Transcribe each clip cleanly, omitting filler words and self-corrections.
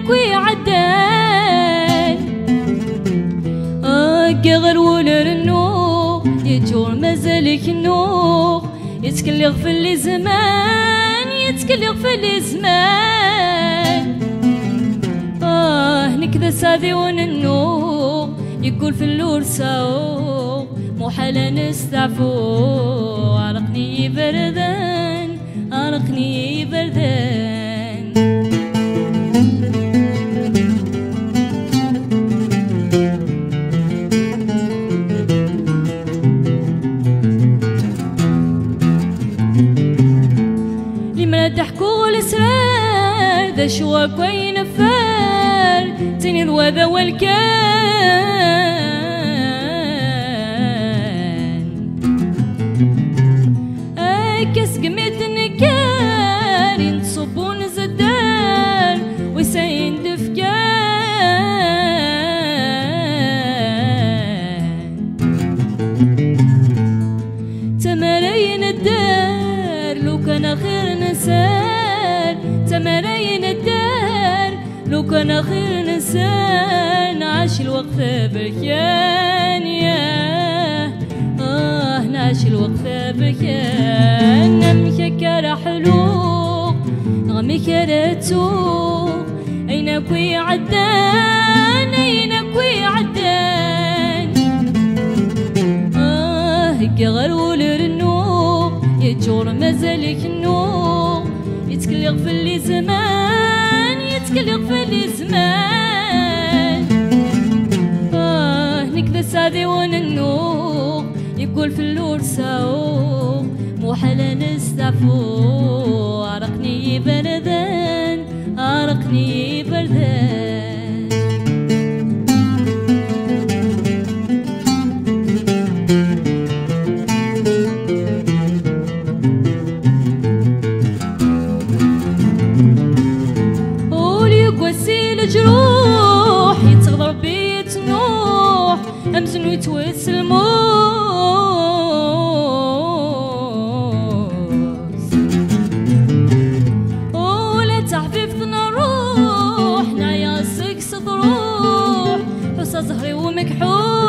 كوي عدان غير ولر النوغ يجور مازالك النوغ يتكلغ في اللي زمان يتكلغ في اللي زمان نكذا سادي وننوغ يقول في اللور ساوغ محالا نستعفو عرقني بردان عرقني بردان لما تحكوا الاسرار ذا شواك وين فار تاني الوذا والكان كاس قميت النكار ينصبون زدار ويساين دفكان تمارين الدار لو كان خير نسان تمارين الدار لو كان خير نسان عاش الوقفة بركان ياه نعيش الوقفة بركان نمك كرا حلوق نغمك راتوق أينك وي عدان أينك وي عدان هكا غير ولر النوق يجور مازالك النوق يتكلغ في اللي زمان يتكلغ في اللي زمان نكذا سادي وننوق يقول في اللور ساوغ محالا نستعفو عرقني بردان عرقني بردان قولي قواسي الجروح يتغضر بيت نوح أمزن ويتوسلمو زهري ومكحوس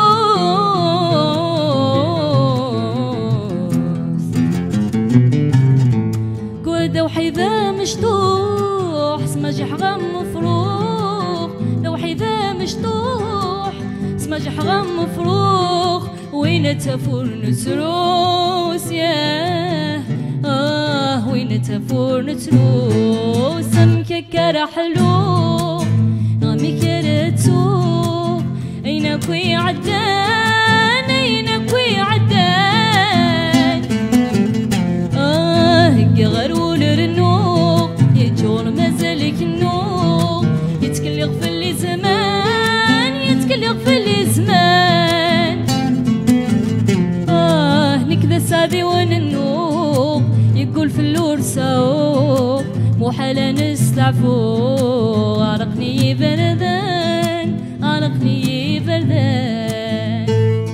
قودة وحيذا مشطوح سماجح غم مفروخ لو حيذا مشطوح سماجح غم مفروخ وين تفور نتروس ياه وين تفور نتروس سمك كرا حلو غمي كرتو أينك وي عدان أينك وي عدان هكا غير ولر النوق يجور مازالك النوق يتكلغ في اللي زمان يتكلغ في اللي زمان نكذا سادي وننوق يقول في اللور ساوق محالا نستعفو عرقني بردان عرقني بردان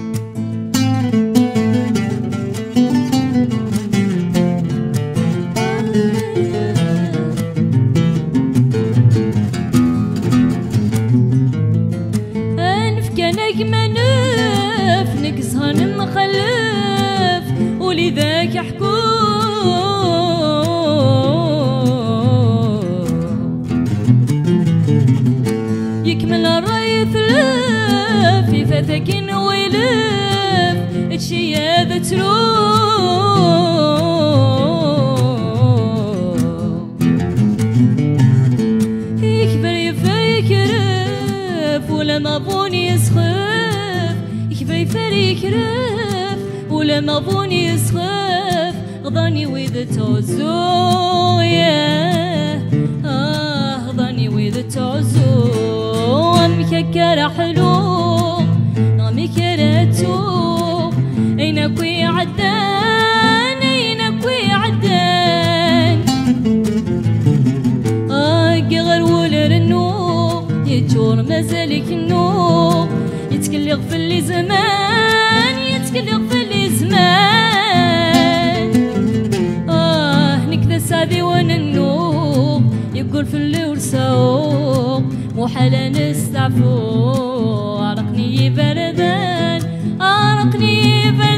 أنف كانك منف نكزهن مخلف ولذاك يحكو يكمل الراي ثلف في فتاكين ويلف اتشي هذا تروح يكبر يفكرف ولا مابوني يسخف يكبر يفكرف ولا مابوني يسخف غضاني وإذا توزو ياه غضاني وإذا توزو كرا حلو نغمي كراتو أينك وي عدان أينك وي عدان غير ولر النوق يجور مازالك النوق يتكلغ في اللي زمان يتكلغ في اللي زمان نكذا سادي وننوق يقول في اللي ورساوق وحلا نستعفو. عرقني بردان عرقني بردان